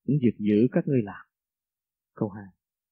những việc dữ các ngươi làm. Câu 2.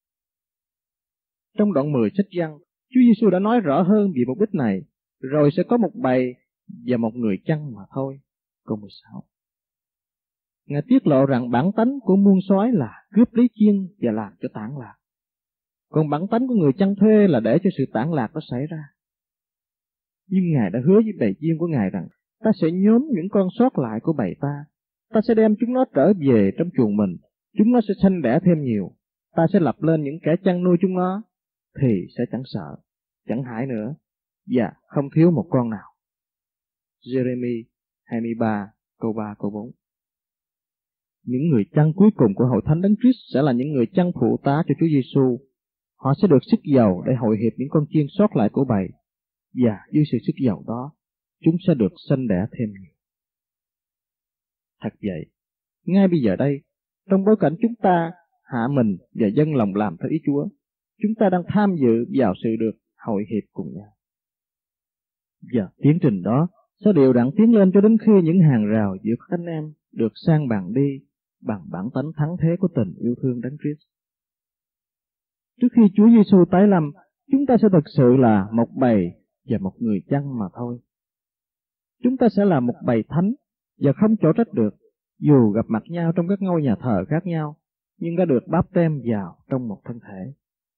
Trong đoạn 10 sách Giăng, Chúa Giêsu đã nói rõ hơn về mục đích này, rồi sẽ có một bầy và một người chăn mà thôi. Câu 16. Ngài tiết lộ rằng bản tánh của muôn soái là cướp lấy chiên và làm cho tản lạc. Còn bản tánh của người chăn thuê là để cho sự tản lạc nó xảy ra. Nhưng Ngài đã hứa với bầy chiên của Ngài rằng ta sẽ nhóm những con sót lại của bầy ta. Ta sẽ đem chúng nó trở về trong chuồng mình. Chúng nó sẽ sanh đẻ thêm nhiều. Ta sẽ lập lên những kẻ chăn nuôi chúng nó, thì sẽ chẳng sợ, chẳng hãi nữa, và không thiếu một con nào. Jeremy 23 câu 3 câu 4. Những người chăn cuối cùng của hội thánh Đấng Christ sẽ là những người chăn phụ tá cho Chúa Giêsu. Họ sẽ được sức dầu để hội hiệp những con chiên sót lại của bầy, và dưới sự sức dầu đó, chúng sẽ được sanh đẻ thêm nhiều. Thật vậy, ngay bây giờ đây, trong bối cảnh chúng ta hạ mình và dâng lòng làm theo ý Chúa, chúng ta đang tham dự vào sự được hội hiệp cùng nhau. Và tiến trình đó sẽ đều đặn tiến lên cho đến khi những hàng rào giữa các anh em được san bằng đi bằng bản tánh thắng thế của tình yêu thương Đấng Christ. Trước khi Chúa Giêsu tái lâm, chúng ta sẽ thực sự là một bầy và một người chăn mà thôi. Chúng ta sẽ là một bầy thánh và không chỗ trách được, dù gặp mặt nhau trong các ngôi nhà thờ khác nhau, nhưng đã được báp tem vào trong một thân thể.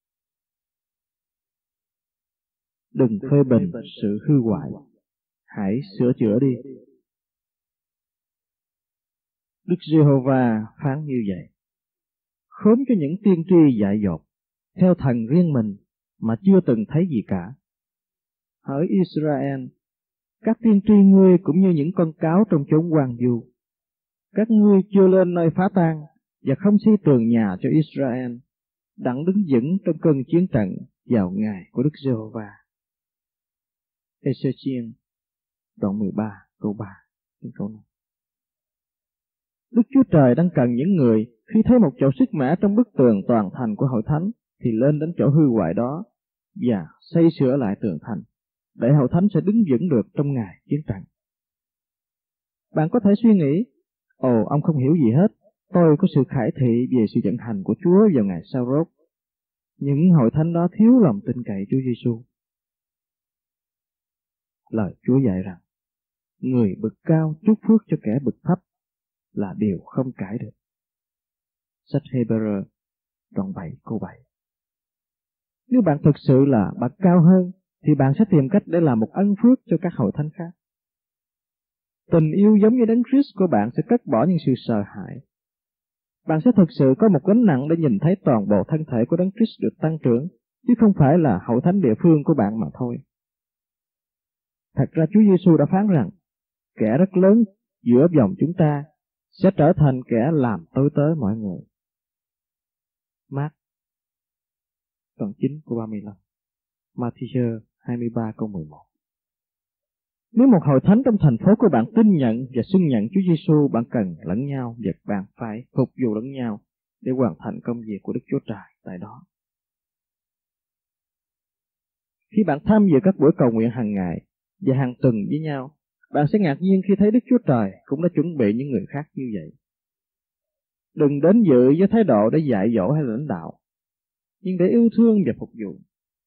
Đừng phê bình sự hư hoại, hãy sửa chữa đi. Đức Giê-hô-va phán như vậy: khốn cho những tiên tri dại dột, theo thần riêng mình mà chưa từng thấy gì cả. Hỡi Israel, các tiên tri ngươi cũng như những con cáo trong chốn hoang vu. Các ngươi chưa lên nơi phá tan và không xây tường nhà cho Israel, đặng đứng vững trong cơn chiến trận vào ngày của Đức Giê-hô-va. Ê-xê-chiên đoạn 13 câu 3 đến câu 5. Đức Chúa Trời đang cần những người khi thấy một chỗ sức mẻ trong bức tường toàn thành của hội thánh thì lên đến chỗ hư hoại đó và xây sửa lại tường thành, để hội thánh sẽ đứng vững được trong ngày chiến trận. Bạn có thể suy nghĩ, ông không hiểu gì hết, tôi có sự khải thị về sự vận hành của Chúa vào ngày sau rốt. Những hội thánh đó thiếu lòng tin cậy Chúa Giêsu. Lời Chúa dạy rằng, người bậc cao chúc phước cho kẻ bậc thấp là điều không cãi được. Sách Hê-bơ-rơ đoạn 7 câu 7. Nếu bạn thực sự là bậc cao hơn, thì bạn sẽ tìm cách để làm một ân phước cho các hội thánh khác. Tình yêu giống như Đấng Christ của bạn sẽ cất bỏ những sự sợ hãi. Bạn sẽ thực sự có một gánh nặng để nhìn thấy toàn bộ thân thể của Đấng Christ được tăng trưởng, chứ không phải là hội thánh địa phương của bạn mà thôi. Thật ra Chúa Giêsu đã phán rằng, kẻ rất lớn giữa vòng chúng ta sẽ trở thành kẻ làm tôi tớ mọi người. Mác đoạn 9 câu 35, Ma-thi-ơ 23 câu 11. Nếu một hội thánh trong thành phố của bạn tin nhận và xưng nhận Chúa Giêsu, bạn cần lẫn nhau và bạn phải phục vụ lẫn nhau để hoàn thành công việc của Đức Chúa Trời tại đó. Khi bạn tham dự các buổi cầu nguyện hàng ngày và hàng tuần với nhau, bạn sẽ ngạc nhiên khi thấy Đức Chúa Trời cũng đã chuẩn bị những người khác như vậy. Đừng đến dự với thái độ để dạy dỗ hay lãnh đạo, nhưng để yêu thương và phục vụ.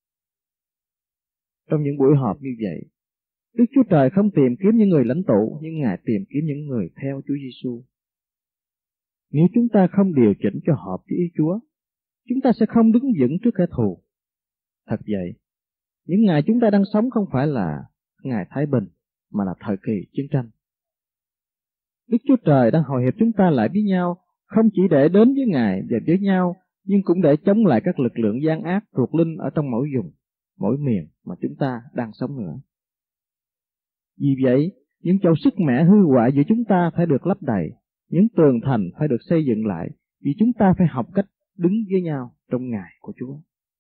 Trong những buổi họp như vậy, Đức Chúa Trời không tìm kiếm những người lãnh tụ, nhưng Ngài tìm kiếm những người theo Chúa Giêsu. Nếu chúng ta không điều chỉnh cho hợp với ý Chúa, chúng ta sẽ không đứng vững trước kẻ thù. Thật vậy, những ngày chúng ta đang sống không phải là ngày thái bình, mà là thời kỳ chiến tranh. Đức Chúa Trời đang hội hiệp chúng ta lại với nhau, không chỉ để đến với Ngài và với nhau, nhưng cũng để chống lại các lực lượng gian ác thuộc linh ở trong mỗi vùng, mỗi miền mà chúng ta đang sống nữa. Vì vậy, những chỗ sức mẻ hư hoại giữa chúng ta phải được lấp đầy, những tường thành phải được xây dựng lại, vì chúng ta phải học cách đứng với nhau trong ngày của Chúa.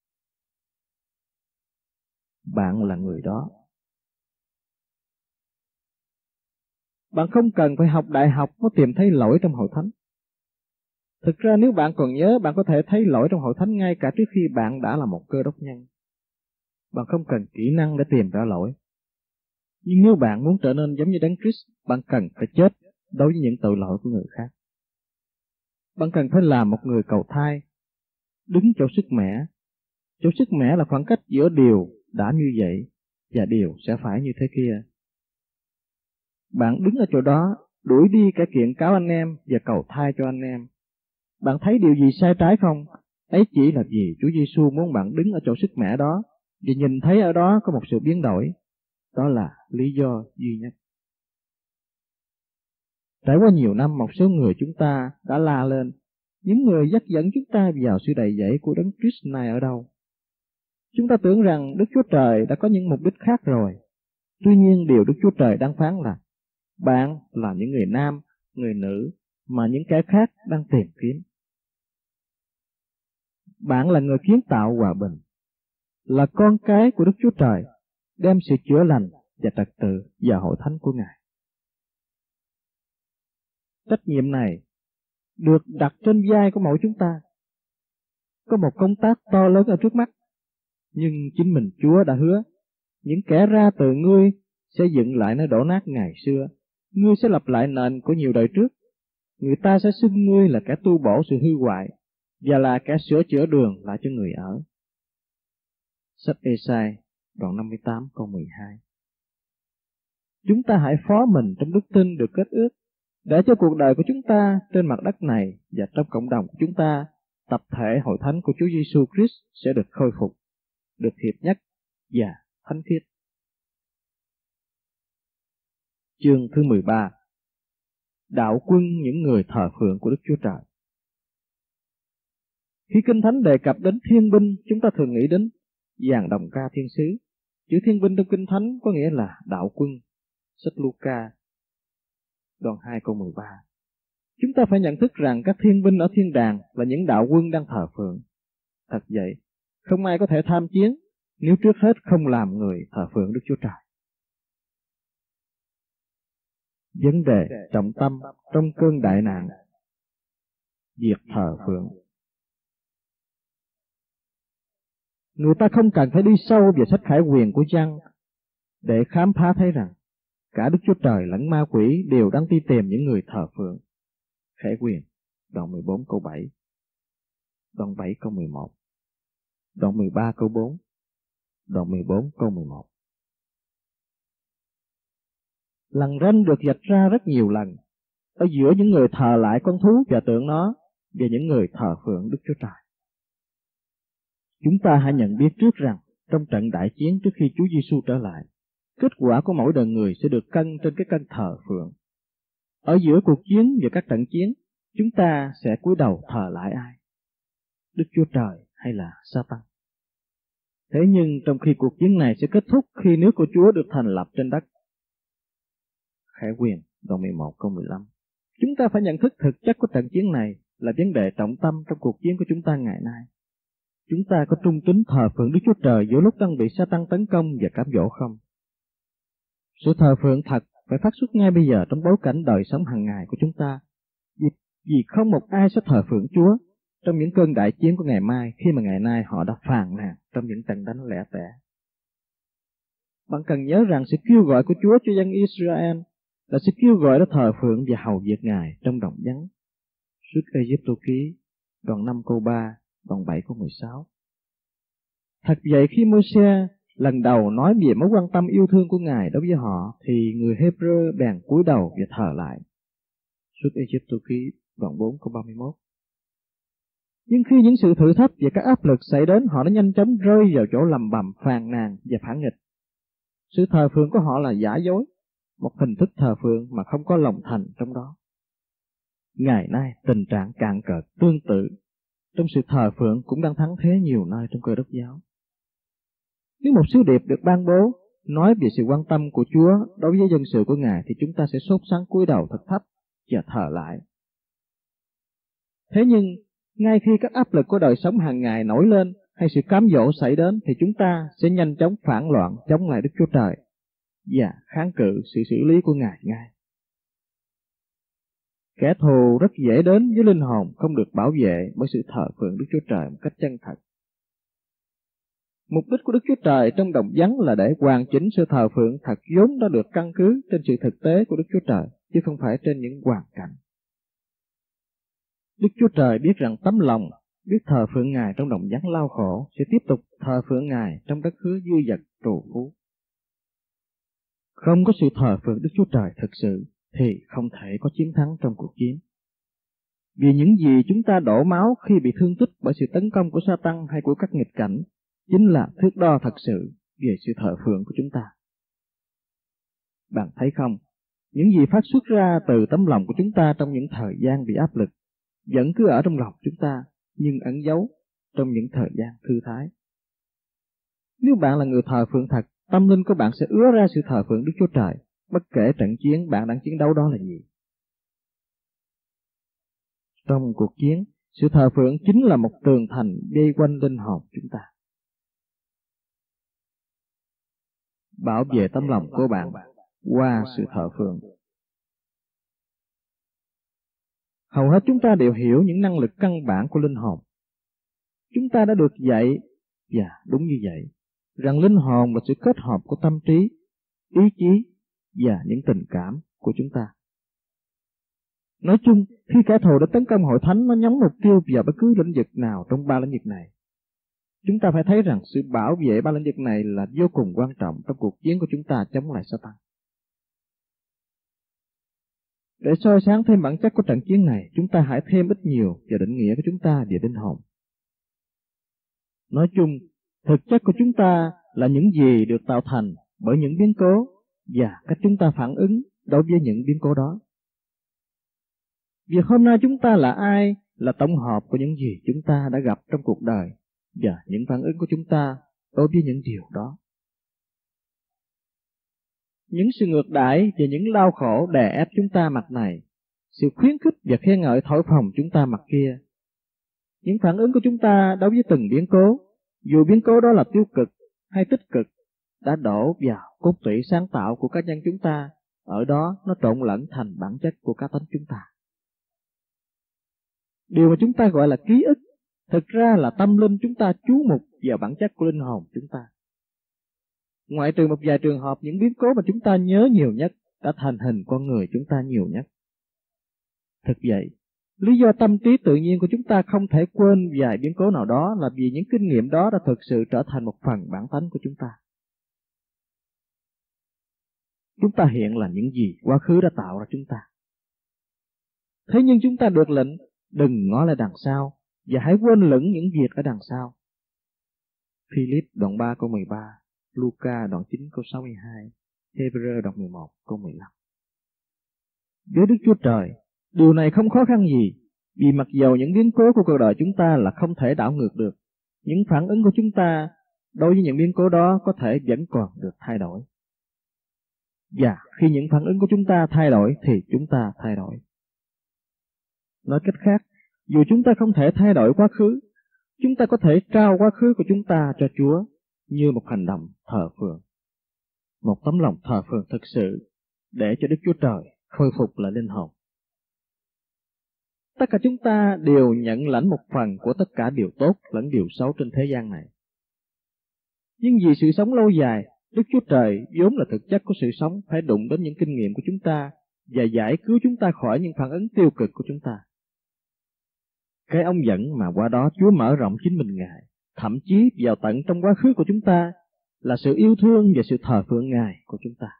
Bạn là người đó. Bạn không cần phải học đại học mới tìm thấy lỗi trong hội thánh. Thực ra nếu bạn còn nhớ, bạn có thể thấy lỗi trong hội thánh ngay cả trước khi bạn đã là một cơ đốc nhân. Bạn không cần kỹ năng để tìm ra lỗi. Nhưng nếu bạn muốn trở nên giống như Đấng Christ, bạn cần phải chết đối với những tội lỗi của người khác. bạn cần phải làm một người cầu thai, đứng chỗ sức mẻ. Chỗ sức mẻ là khoảng cách giữa điều đã như vậy và điều sẽ phải như thế kia. Bạn đứng ở chỗ đó, đuổi đi cả kiện cáo anh em và cầu thai cho anh em. Bạn thấy điều gì sai trái không? Ấy chỉ là vì Chúa Giêsu muốn bạn đứng ở chỗ sức mẻ đó, vì nhìn thấy ở đó có một sự biến đổi. Đó là lý do duy nhất. Trải qua nhiều năm, một số người chúng ta đã la lên, những người dắt dẫn chúng ta vào sự đầy dẫy của Đấng Christ này ở đâu? Chúng ta tưởng rằng Đức Chúa Trời đã có những mục đích khác rồi. Tuy nhiên điều Đức Chúa Trời đang phán là bạn là những người nam, người nữ mà những kẻ khác đang tìm kiếm. Bạn là người kiến tạo hòa bình, là con cái của Đức Chúa Trời, đem sự chữa lành và trật tự vào hội thánh của Ngài. Trách nhiệm này được đặt trên vai của mỗi chúng ta. Có một công tác to lớn ở trước mắt, nhưng chính mình Chúa đã hứa, những kẻ ra từ ngươi sẽ dựng lại nơi đổ nát ngày xưa, ngươi sẽ lập lại nền của nhiều đời trước. Người ta sẽ xưng ngươi là kẻ tu bổ sự hư hoại, và là kẻ sửa chữa đường lại cho người ở. Sách Ê-sai, đoạn 58 câu 12. Chúng ta hãy phó mình trong đức tin được kết ước, để cho cuộc đời của chúng ta trên mặt đất này và trong cộng đồng của chúng ta, tập thể hội thánh của Chúa Giêsu Christ sẽ được khôi phục, được hiệp nhất và thánh khiết. Chương thứ 13. Đạo quân những người thờ phượng của Đức Chúa Trời. Khi Kinh Thánh đề cập đến thiên binh, chúng ta thường nghĩ đến dàn đồng ca thiên sứ. Chữ thiên binh trong Kinh Thánh có nghĩa là đạo quân. Sách Luca, đoạn 2 câu 13. Chúng ta phải nhận thức rằng các thiên binh ở thiên đàng là những đạo quân đang thờ phượng. Thật vậy, không ai có thể tham chiến nếu trước hết không làm người thờ phượng Đức Chúa Trời. Vấn đề trọng tâm trong cơn đại nạn: việc thờ phượng. Người ta không cần phải đi sâu vào sách Khải Huyền của Giăng để khám phá thấy rằng cả Đức Chúa Trời lẫn ma quỷ đều đang đi tìm những người thờ phượng. Khải Huyền, đoạn 14 câu 7, đoạn 7 câu 11, đoạn 13 câu 4, đoạn 14 câu 11. Lằn ranh được vạch ra rất nhiều lần ở giữa những người thờ lại con thú và tượng nó và những người thờ phượng Đức Chúa Trời. Chúng ta hãy nhận biết trước rằng trong trận đại chiến trước khi Chúa Giêsu trở lại, kết quả của mỗi đời người sẽ được cân trên cái cân thờ phượng. Ở giữa cuộc chiến và các trận chiến, chúng ta sẽ cúi đầu thờ lại ai? Đức Chúa Trời hay là Sa-tan? Thế nhưng trong khi cuộc chiến này sẽ kết thúc khi nước của Chúa được thành lập trên đất. Khải Huyền, đoạn 11 câu 15. Chúng ta phải nhận thức thực chất của trận chiến này là vấn đề trọng tâm trong cuộc chiến của chúng ta ngày nay. Chúng ta có trung tín thờ phượng Đức Chúa Trời giữa lúc đang bị Sa-tan tấn công và cám dỗ không? Sự thờ phượng thật phải phát xuất ngay bây giờ trong bối cảnh đời sống hàng ngày của chúng ta, vì không một ai sẽ thờ phượng Chúa trong những cơn đại chiến của ngày mai khi mà ngày nay họ đã phàn nàn trong những trận đánh lẻ tẻ. Bạn cần nhớ rằng sự kêu gọi của Chúa cho dân Israel là sự kêu gọi để thờ phượng và hầu việc Ngài trong đồng vắng. Xuất Ê-díp-tô ký, đoạn 5 câu 3, đoạn 7 câu 16. Thật vậy, khi Môi-se lần đầu nói về mối quan tâm yêu thương của Ngài đối với họ, thì người Hê-brơ bèn cúi đầu và thờ lại. Xuất Ê-díp-tô ký, đoạn 4 câu 31. Nhưng khi những sự thử thách và các áp lực xảy đến, họ đã nhanh chóng rơi vào chỗ lầm bầm, phàn nàn và phản nghịch. Sự thờ phượng của họ là giả dối, một hình thức thờ phượng mà không có lòng thành trong đó. Ngày nay, tình trạng cạn cợt tương tự trong sự thờ phượng cũng đang thắng thế nhiều nơi trong Cơ Đốc giáo. Nếu một sứ điệp được ban bố nói về sự quan tâm của Chúa đối với dân sự của Ngài, thì chúng ta sẽ sốt sắng cúi đầu thật thấp và thờ lại. Thế nhưng, ngay khi các áp lực của đời sống hàng ngày nổi lên hay sự cám dỗ xảy đến, thì chúng ta sẽ nhanh chóng phản loạn chống lại Đức Chúa Trời và kháng cự sự xử lý của Ngài ngay. Kẻ thù rất dễ đến với linh hồn không được bảo vệ bởi sự thờ phượng Đức Chúa Trời một cách chân thật. Mục đích của Đức Chúa Trời trong đồng vắng là để hoàn chỉnh sự thờ phượng thật vốn đã được căn cứ trên sự thực tế của Đức Chúa Trời, chứ không phải trên những hoàn cảnh. Đức Chúa Trời biết rằng tấm lòng biết thờ phượng Ngài trong đồng vắng lao khổ sẽ tiếp tục thờ phượng Ngài trong đất hứa dư dật trù phú. Không có sự thờ phượng Đức Chúa Trời thực sự thì không thể có chiến thắng trong cuộc chiến. Vì những gì chúng ta đổ máu khi bị thương tích bởi sự tấn công của Sa-tăng hay của các nghịch cảnh chính là thước đo thật sự về sự thờ phượng của chúng ta. Bạn thấy không, những gì phát xuất ra từ tấm lòng của chúng ta trong những thời gian bị áp lực vẫn cứ ở trong lòng chúng ta nhưng ẩn giấu trong những thời gian thư thái. Nếu bạn là người thờ phượng thật, tâm linh của bạn sẽ ứa ra sự thờ phượng Đức Chúa Trời, bất kể trận chiến bạn đang chiến đấu đó là gì. Trong cuộc chiến, sự thờ phượng chính là một tường thành vây quanh linh hồn chúng ta. Bảo vệ tấm lòng của bạn qua sự thờ phượng. Hầu hết chúng ta đều hiểu những năng lực căn bản của linh hồn. Chúng ta đã được dạy, và đúng như vậy, rằng linh hồn là sự kết hợp của tâm trí, ý chí và những tình cảm của chúng ta. Nói chung, khi kẻ thù đã tấn công hội thánh, nó nhắm mục tiêu vào bất cứ lĩnh vực nào trong ba lĩnh vực này. Chúng ta phải thấy rằng sự bảo vệ ba lĩnh vực này là vô cùng quan trọng trong cuộc chiến của chúng ta chống lại Sa-tăng. Để soi sáng thêm bản chất của trận chiến này, chúng ta hãy thêm ít nhiều vào định nghĩa của chúng ta về linh hồn. Nói chung, thực chất của chúng ta là những gì được tạo thành bởi những biến cố và cách chúng ta phản ứng đối với những biến cố đó. Việc hôm nay chúng ta là ai là tổng hợp của những gì chúng ta đã gặp trong cuộc đời và những phản ứng của chúng ta đối với những điều đó. Những sự ngược đãi và những lao khổ đè ép chúng ta mặt này, sự khuyến khích và khen ngợi thổi phồng chúng ta mặt kia. Những phản ứng của chúng ta đối với từng biến cố, dù biến cố đó là tiêu cực hay tích cực, đã đổ vào cốt tủy sáng tạo của cá nhân chúng ta, ở đó nó trộn lẫn thành bản chất của cá tánh chúng ta. Điều mà chúng ta gọi là ký ức, thực ra là tâm linh chúng ta chú mục vào bản chất của linh hồn chúng ta. Ngoại trừ một vài trường hợp những biến cố mà chúng ta nhớ nhiều nhất đã thành hình con người chúng ta nhiều nhất. Thực vậy, lý do tâm trí tự nhiên của chúng ta không thể quên vài biến cố nào đó là vì những kinh nghiệm đó đã thực sự trở thành một phần bản tánh của chúng ta. Chúng ta hiện là những gì quá khứ đã tạo ra chúng ta. Thế nhưng chúng ta được lệnh đừng ngó lại đằng sau và hãy quên lửng những việc ở đằng sau. Philip đoạn 3 câu 13, Luca đoạn 9 câu 62, Hebrew đoạn 11 câu 15. Với Đức Chúa Trời, điều này không khó khăn gì, vì mặc dầu những biến cố của cuộc đời chúng ta là không thể đảo ngược được, những phản ứng của chúng ta đối với những biến cố đó có thể vẫn còn được thay đổi. Và khi những phản ứng của chúng ta thay đổi thì chúng ta thay đổi. Nói cách khác, dù chúng ta không thể thay đổi quá khứ, chúng ta có thể trao quá khứ của chúng ta cho Chúa như một hành động thờ phượng, một tấm lòng thờ phượng thực sự để cho Đức Chúa Trời khôi phục lại linh hồn. Tất cả chúng ta đều nhận lãnh một phần của tất cả điều tốt lẫn điều xấu trên thế gian này. Nhưng vì sự sống lâu dài, Đức Chúa Trời vốn là thực chất của sự sống phải đụng đến những kinh nghiệm của chúng ta và giải cứu chúng ta khỏi những phản ứng tiêu cực của chúng ta. Cái ống dẫn mà qua đó Chúa mở rộng chính mình Ngài, thậm chí vào tận trong quá khứ của chúng ta, là sự yêu thương và sự thờ phượng Ngài của chúng ta.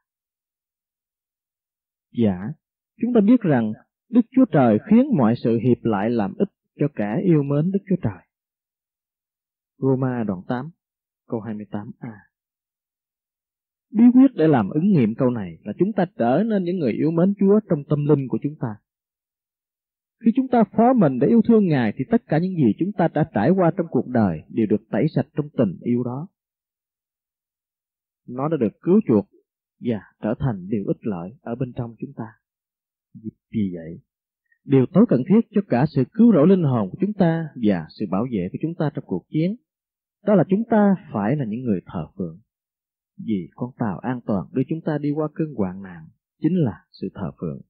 Dạ, chúng ta biết rằng Đức Chúa Trời khiến mọi sự hiệp lại làm ích cho kẻ yêu mến Đức Chúa Trời. Roma đoạn 8, câu 28a. Bí quyết để làm ứng nghiệm câu này là chúng ta trở nên những người yêu mến Chúa trong tâm linh của chúng ta. Khi chúng ta phó mình để yêu thương Ngài thì tất cả những gì chúng ta đã trải qua trong cuộc đời đều được tẩy sạch trong tình yêu đó. Nó đã được cứu chuộc và trở thành điều ích lợi ở bên trong chúng ta. Vì vậy, điều tối cần thiết cho cả sự cứu rỗi linh hồn của chúng ta và sự bảo vệ của chúng ta trong cuộc chiến, đó là chúng ta phải là những người thờ phượng. Vì con tàu an toàn đưa chúng ta đi qua cơn hoạn nạn chính là sự thờ phượng.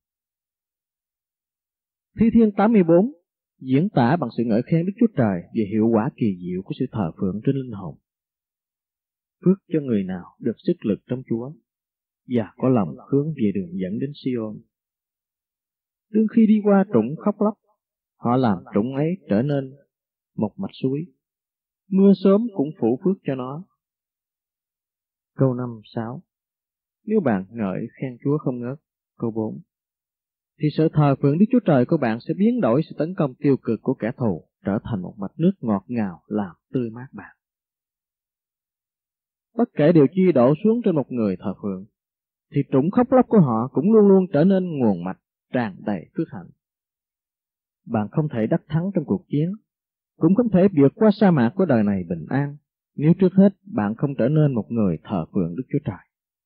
Thi Thiên 84 diễn tả bằng sự ngợi khen Đức Chúa Trời về hiệu quả kỳ diệu của sự thờ phượng trên linh hồn. Phước cho người nào được sức lực trong Chúa và có lòng hướng về đường dẫn đến Sion. Đương khi đi qua trũng khóc lóc, Họ làm trũng ấy trở nên một mạch suối, mưa sớm cũng phủ phước cho nó. Câu 5-6. Nếu bạn ngợi khen Chúa không ngớt, câu 4, thì sự thờ phượng Đức Chúa Trời của bạn sẽ biến đổi sự tấn công tiêu cực của kẻ thù trở thành một mạch nước ngọt ngào làm tươi mát bạn. Bất kể điều chi đổ xuống trên một người thờ phượng, thì trũng khóc lóc của họ cũng luôn luôn trở nên nguồn mạch tràn đầy phước hạnh. Bạn không thể đắc thắng trong cuộc chiến, cũng không thể vượt qua sa mạc của đời này bình an, nếu trước hết bạn không trở nên một người thờ phượng Đức Chúa Trời.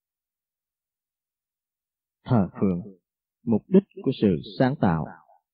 Thờ phượng, mục đích của sự sáng tạo.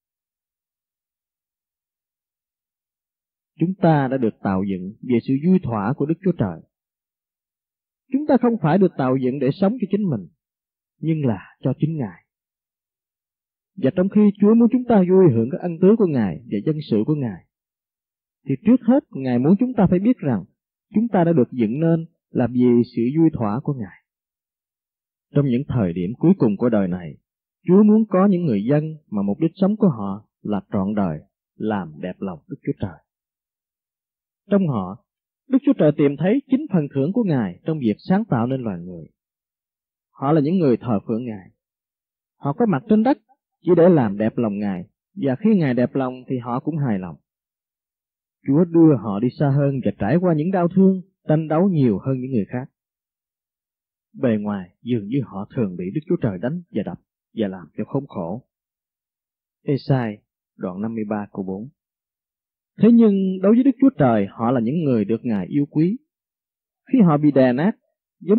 Chúng ta đã được tạo dựng về sự vui thỏa của Đức Chúa Trời. Chúng ta không phải được tạo dựng để sống cho chính mình, nhưng là cho chính Ngài. Và trong khi Chúa muốn chúng ta vui hưởng các ân tứ của Ngài và dân sự của Ngài, thì trước hết Ngài muốn chúng ta phải biết rằng chúng ta đã được dựng nên là vì sự vui thỏa của Ngài. Trong những thời điểm cuối cùng của đời này, Chúa muốn có những người dân mà mục đích sống của họ là trọn đời làm đẹp lòng Đức Chúa Trời. Trong họ, Đức Chúa Trời tìm thấy chính phần thưởng của Ngài trong việc sáng tạo nên loài người. Họ là những người thờ phượng Ngài. Họ có mặt trên đất chỉ để làm đẹp lòng Ngài, và khi Ngài đẹp lòng thì họ cũng hài lòng. Chúa đưa họ đi xa hơn và trải qua những đau thương, tranh đấu nhiều hơn những người khác. Bề ngoài dường như họ thường bị Đức Chúa Trời đánh và đập và làm cho khốn khổ. Ê-sai đoạn 53 câu 4. Thế nhưng đối với Đức Chúa Trời, họ là những người được Ngài yêu quý. Khi họ bị đè nát, giống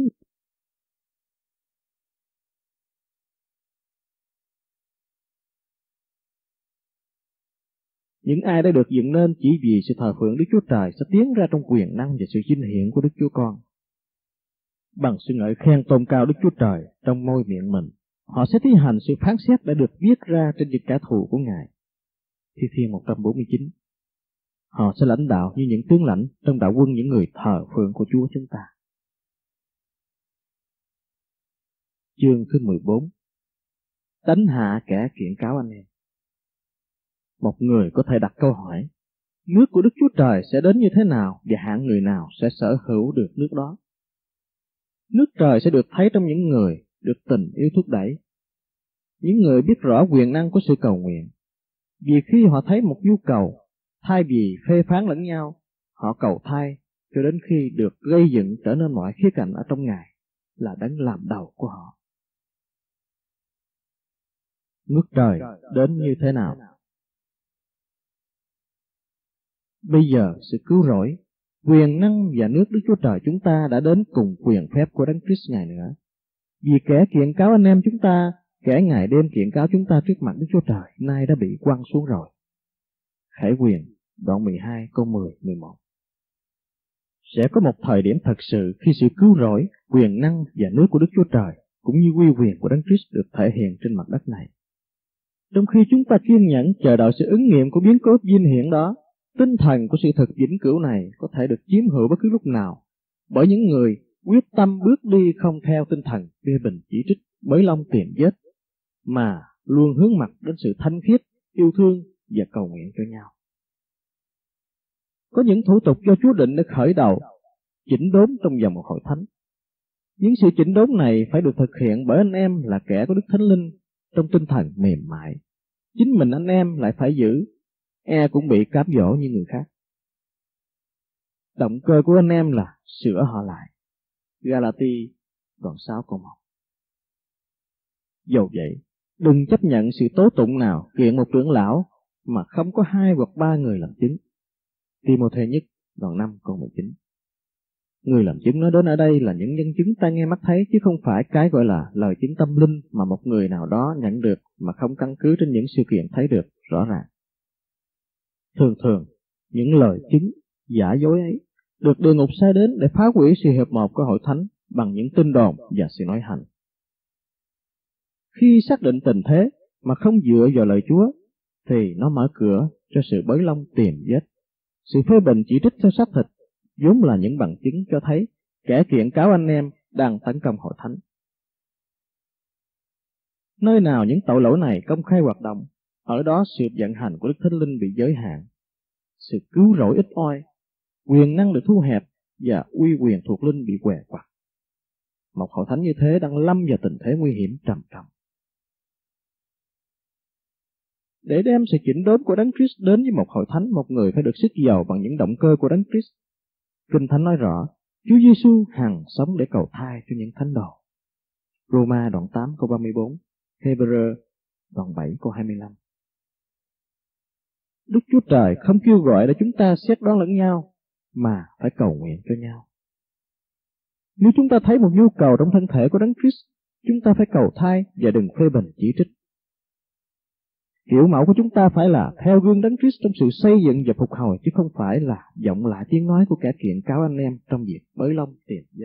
những ai đã được dựng nên chỉ vì sự thờ phượng Đức Chúa Trời sẽ tiến ra trong quyền năng và sự vinh hiển của Đức Chúa Con. Bằng sự ngợi khen tôn cao Đức Chúa Trời trong môi miệng mình, họ sẽ thi hành sự phán xét đã được viết ra trên những kẻ thù của Ngài. Thi Thiên 149. Họ sẽ lãnh đạo như những tướng lãnh trong đạo quân những người thờ phượng của Chúa chúng ta. Chương thứ 14. Đánh hạ kẻ kiện cáo anh em. Một người có thể đặt câu hỏi, nước của Đức Chúa Trời sẽ đến như thế nào và hạng người nào sẽ sở hữu được nước đó? Nước trời sẽ được thấy trong những người được tình yêu thúc đẩy, những người biết rõ quyền năng của sự cầu nguyện. Vì khi họ thấy một nhu cầu, thay vì phê phán lẫn nhau, họ cầu thay cho đến khi được gây dựng trở nên mọi khía cạnh ở trong Ngài là đấng làm đầu của họ. Nước trời đến như thế nào? Bây giờ sự cứu rỗi, quyền năng và nước Đức Chúa Trời chúng ta đã đến cùng quyền phép của Đấng Christ Ngài nữa. Vì kẻ kiện cáo anh em chúng ta, kẻ ngày đêm kiện cáo chúng ta trước mặt Đức Chúa Trời, nay đã bị quăng xuống rồi. Khải Huyền, đoạn 12, câu 10, 11. Sẽ có một thời điểm thật sự khi sự cứu rỗi, quyền năng và nước của Đức Chúa Trời, cũng như uy quyền của Đấng Christ được thể hiện trên mặt đất này. Trong khi chúng ta kiên nhẫn chờ đợi sự ứng nghiệm của biến cố vinh hiển đó, tinh thần của sự thật vĩnh cửu này có thể được chiếm hữu bất cứ lúc nào bởi những người quyết tâm bước đi không theo tinh thần phê bình chỉ trích, bới lông tìm vết, mà luôn hướng mặt đến sự thanh khiết, yêu thương và cầu nguyện cho nhau. Có những thủ tục do Chúa định để khởi đầu, chỉnh đốn trong vòng một hội thánh. Những sự chỉnh đốn này phải được thực hiện bởi anh em là kẻ có Đức Thánh Linh trong tinh thần mềm mại. Chính mình anh em lại phải giữ, cũng bị cám dỗ như người khác. Động cơ của anh em là sửa họ lại. Galati đoạn 6 câu 1. Dầu vậy, đừng chấp nhận sự tố tụng nào kiện một trưởng lão mà không có 2 hoặc 3 người làm chứng. Timôthê nhất đoạn 5 câu 19. Người làm chứng nói đến ở đây là những nhân chứng tai nghe mắt thấy, chứ không phải cái gọi là lời chứng tâm linh mà một người nào đó nhận được mà không căn cứ trên những sự kiện thấy được rõ ràng. Thường thường, những lời chứng giả dối ấy được địa ngục sai đến để phá hủy sự hiệp một của hội thánh bằng những tin đồn và sự nói hành. Khi xác định tình thế mà không dựa vào lời Chúa, thì nó mở cửa cho sự bới lông tìm vết. Sự phê bình chỉ trích theo xác thịt vốn là những bằng chứng cho thấy kẻ kiện cáo anh em đang tấn công hội thánh. Nơi nào những tội lỗi này công khai hoạt động, Ở đó sự vận hành của Đức Thánh Linh bị giới hạn, sự cứu rỗi ít oi, quyền năng được thu hẹp và uy quyền thuộc linh bị què quặt. Một hội thánh như thế đang lâm vào tình thế nguy hiểm trầm trọng. Để đem sự chỉnh đốn của Đấng Christ đến với một hội thánh, một người phải được sức giàu bằng những động cơ của Đấng Christ. Kinh Thánh nói rõ, Chúa Giêsu hằng sống để cầu thai cho những thánh đồ. Roma đoạn 8 câu 34, Hebrew đoạn 7 câu 25. Đức Chúa Trời không kêu gọi để chúng ta xét đoán lẫn nhau, mà phải cầu nguyện cho nhau. Nếu chúng ta thấy một nhu cầu trong thân thể của Đấng Christ, chúng ta phải cầu thai và đừng phê bình chỉ trích. Kiểu mẫu của chúng ta phải là theo gương Đấng Christ trong sự xây dựng và phục hồi, chứ không phải là vọng lại tiếng nói của kẻ kiện cáo anh em trong việc bới lông tìm vết.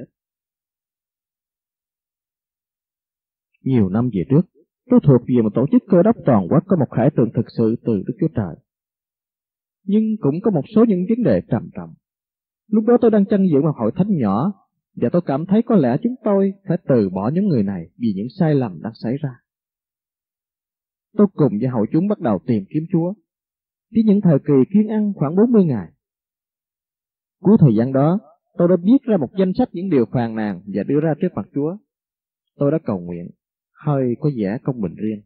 Nhiều năm về trước, tôi thuộc về một tổ chức Cơ đốc toàn quốc có một khải tượng thực sự từ Đức Chúa Trời. Nhưng cũng có một số những vấn đề trầm trọng. Lúc đó tôi đang chăn giữ một hội thánh nhỏ, và tôi cảm thấy có lẽ chúng tôi phải từ bỏ những người này vì những sai lầm đang xảy ra. Tôi cùng với hội chúng bắt đầu tìm kiếm Chúa. Với những thời kỳ kiêng ăn khoảng 40 ngày. Cuối thời gian đó, tôi đã viết ra một danh sách những điều phàn nàn và đưa ra trước mặt Chúa. Tôi đã cầu nguyện, hơi có vẻ công bình riêng.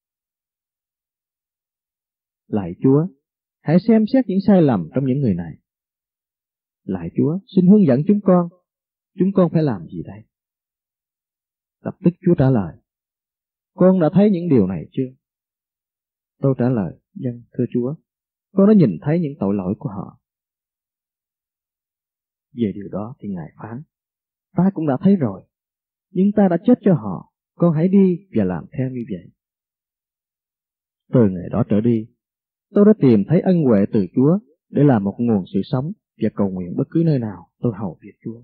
Lạy Chúa, hãy xem xét những sai lầm trong những người này. Lạy Chúa, xin hướng dẫn chúng con phải làm gì đây? Lập tức Chúa trả lời, con đã thấy những điều này chưa? Tôi trả lời, vâng, thưa Chúa, con đã nhìn thấy những tội lỗi của họ. Về điều đó thì Ngài phán, ta cũng đã thấy rồi, nhưng ta đã chết cho họ, con hãy đi và làm theo như vậy. Từ ngày đó trở đi, tôi đã tìm thấy ân huệ từ Chúa để làm một nguồn sự sống và cầu nguyện bất cứ nơi nào tôi hầu việc Chúa.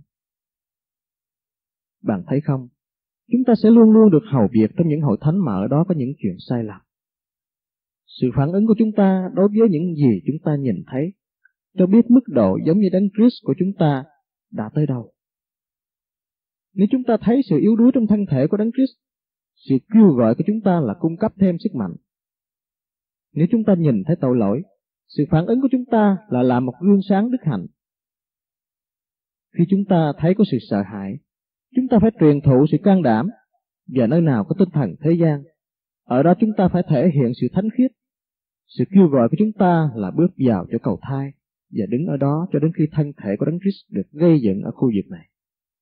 Bạn thấy không, chúng ta sẽ luôn luôn được hầu việc trong những hội thánh mà ở đó có những chuyện sai lầm. Sự phản ứng của chúng ta đối với những gì chúng ta nhìn thấy cho biết mức độ giống như Đấng Christ của chúng ta đã tới đâu. Nếu chúng ta thấy sự yếu đuối trong thân thể của Đấng Christ, sự kêu gọi của chúng ta là cung cấp thêm sức mạnh. Nếu chúng ta nhìn thấy tội lỗi, sự phản ứng của chúng ta là làm một gương sáng đức hạnh. Khi chúng ta thấy có sự sợ hãi, chúng ta phải truyền thụ sự can đảm, và nơi nào có tinh thần thế gian, ở đó chúng ta phải thể hiện sự thánh khiết. Sự kêu gọi của chúng ta là bước vào chỗ cầu thai và đứng ở đó cho đến khi thân thể của Đấng Christ được gây dựng ở khu vực này.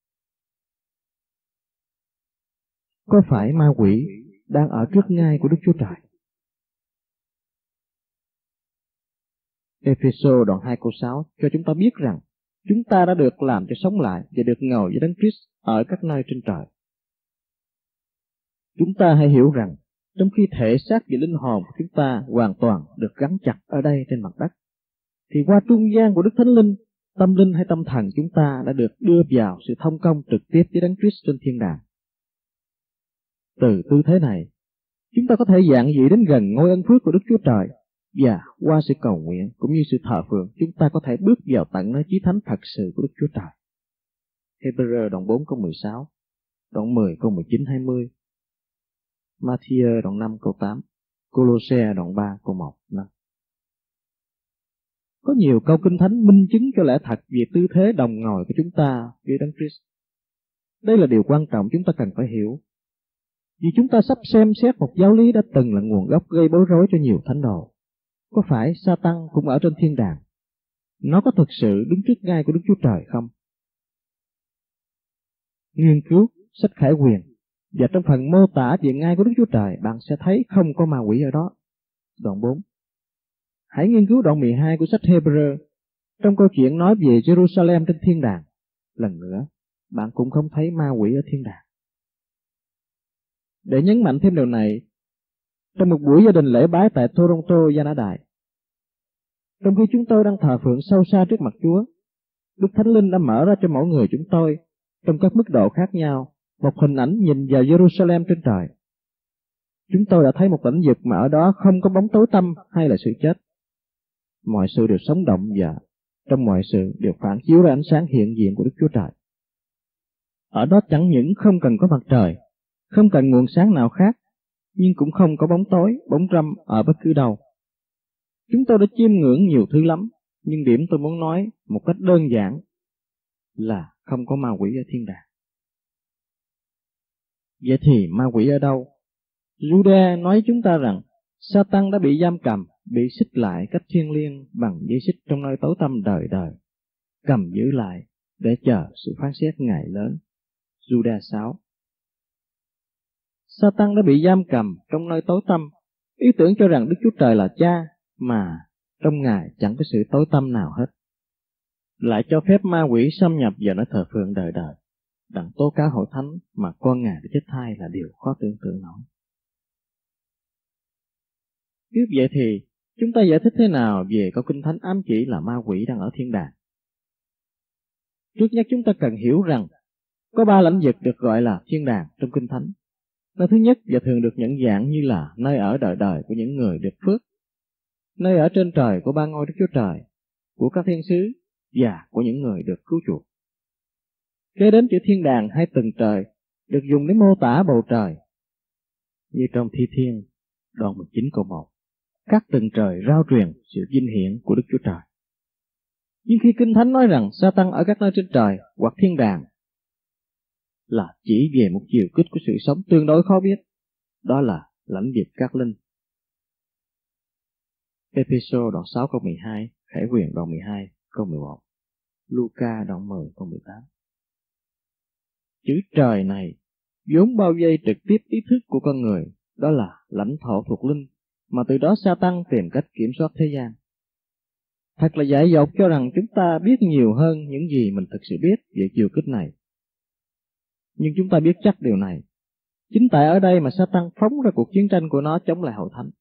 Có phải ma quỷ đang ở trước ngai của Đức Chúa Trời? Ê-phê-sô đoạn 2 câu 6 cho chúng ta biết rằng chúng ta đã được làm cho sống lại và được ngồi với Đấng Christ ở các nơi trên trời. Chúng ta hãy hiểu rằng trong khi thể xác và linh hồn của chúng ta hoàn toàn được gắn chặt ở đây trên mặt đất, thì qua trung gian của Đức Thánh Linh, tâm linh hay tâm thần chúng ta đã được đưa vào sự thông công trực tiếp với Đấng Christ trên thiên đàng. Từ tư thế này, chúng ta có thể dạn dĩ đến gần ngôi ân phước của Đức Chúa Trời, và qua sự cầu nguyện cũng như sự thờ phượng, chúng ta có thể bước vào tận nơi chí thánh thật sự của Đức Chúa Trời. Hebrew đoạn 4 câu 16, đoạn 10 câu 19-20, Ma-thi-ơ đoạn 5 câu 8, Cô-lô-se đoạn 3 câu 1-5. Có nhiều câu kinh thánh minh chứng cho lẽ thật về tư thế đồng ngồi của chúng ta với Đấng Christ. Đây là điều quan trọng chúng ta cần phải hiểu, vì chúng ta sắp xem xét một giáo lý đã từng là nguồn gốc gây bối rối cho nhiều thánh đồ. Có phải Sa-tăng cũng ở trên thiên đàng? Nó có thực sự đứng trước ngai của Đức Chúa Trời không? Nghiên cứu sách Khải Huyền, và trong phần mô tả về ngai của Đức Chúa Trời, bạn sẽ thấy không có ma quỷ ở đó. Đoạn 4. Hãy nghiên cứu đoạn 12 của sách Hebrew, trong câu chuyện nói về Jerusalem trên thiên đàng. Lần nữa, bạn cũng không thấy ma quỷ ở thiên đàng. Để nhấn mạnh thêm điều này, trong một buổi gia đình lễ bái tại Toronto, Gia Đài, trong khi chúng tôi đang thờ phượng sâu xa trước mặt Chúa, Đức Thánh Linh đã mở ra cho mỗi người chúng tôi, trong các mức độ khác nhau, một hình ảnh nhìn vào Jerusalem trên trời. Chúng tôi đã thấy một lãnh vực mà ở đó không có bóng tối tăm hay là sự chết. Mọi sự đều sống động, và trong mọi sự đều phản chiếu ra ánh sáng hiện diện của Đức Chúa Trời. Ở đó chẳng những không cần có mặt trời, không cần nguồn sáng nào khác, nhưng cũng không có bóng tối, bóng râm ở bất cứ đâu. Chúng tôi đã chiêm ngưỡng nhiều thứ lắm, nhưng điểm tôi muốn nói một cách đơn giản là không có ma quỷ ở thiên đàng. Vậy thì ma quỷ ở đâu? Jude nói chúng ta rằng Satan đã bị giam cầm, bị xích lại cách thiêng liêng bằng dây xích trong nơi tối tăm đời đời, cầm giữ lại để chờ sự phán xét ngày lớn. Jude 6. Satan đã bị giam cầm trong nơi tối tăm, ý tưởng cho rằng Đức Chúa Trời là cha, mà trong Ngài chẳng có sự tối tăm nào hết. Lại cho phép ma quỷ xâm nhập vào nơi thờ phượng đời đời, đặng tố cáo hội thánh mà con Ngài đã chết thai là điều khó tưởng tượng nổi. Nếu vậy thì chúng ta giải thích thế nào về câu Kinh Thánh ám chỉ là ma quỷ đang ở thiên đàng? Trước nhất chúng ta cần hiểu rằng có 3 lãnh vực được gọi là thiên đàng trong Kinh Thánh. Nơi thứ nhất và thường được nhận dạng như là nơi ở đời đời của những người được phước, nơi ở trên trời của 3 ngôi Đức Chúa Trời, của các thiên sứ và của những người được cứu chuộc. Kế đến chữ thiên đàng hay tầng trời được dùng để mô tả bầu trời, như trong Thi Thiên đoạn 19 câu 1. Các tầng trời rao truyền sự vinh hiển của Đức Chúa Trời. Nhưng khi Kinh Thánh nói rằng Satan ở các nơi trên trời hoặc thiên đàng, là chỉ về một chiều kích của sự sống tương đối khó biết, đó là lãnh vực các linh. Ê-phê-sô đoạn 6 câu 12, Khải Huyền đoạn 12 câu 11, Luca đoạn 10 câu 18. Chữ trời này vốn bao vây trực tiếp ý thức của con người, đó là lãnh thổ thuộc linh, mà từ đó Satan tìm cách kiểm soát thế gian. Thật là dại dột cho rằng chúng ta biết nhiều hơn những gì mình thực sự biết về chiều kích này. Nhưng chúng ta biết chắc điều này, chính tại ở đây mà Satan phóng ra cuộc chiến tranh của nó chống lại hội thánh.